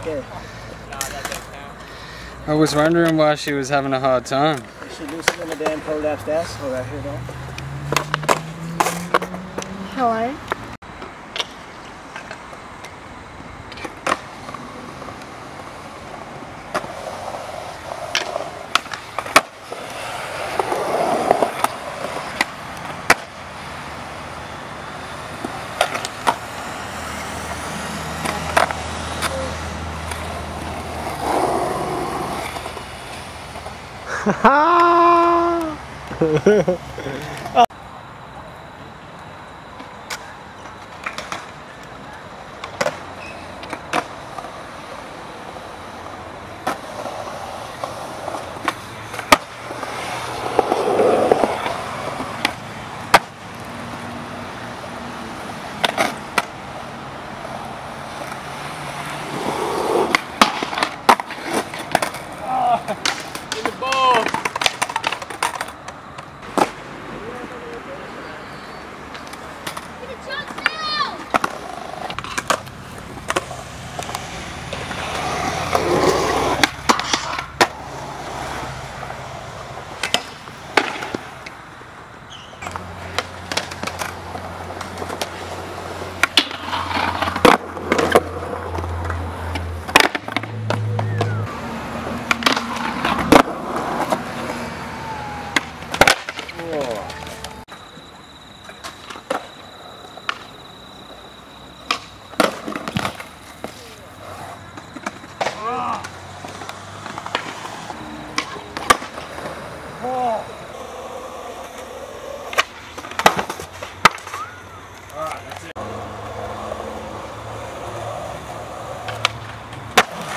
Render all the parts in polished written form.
okay. I was wondering why she was having a hard time. Is she loosening the damn prolapsed asshole right here, though? Hello? In the ball.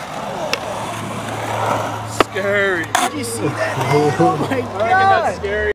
Scary. Did you see that, man? Oh my God. That's scary.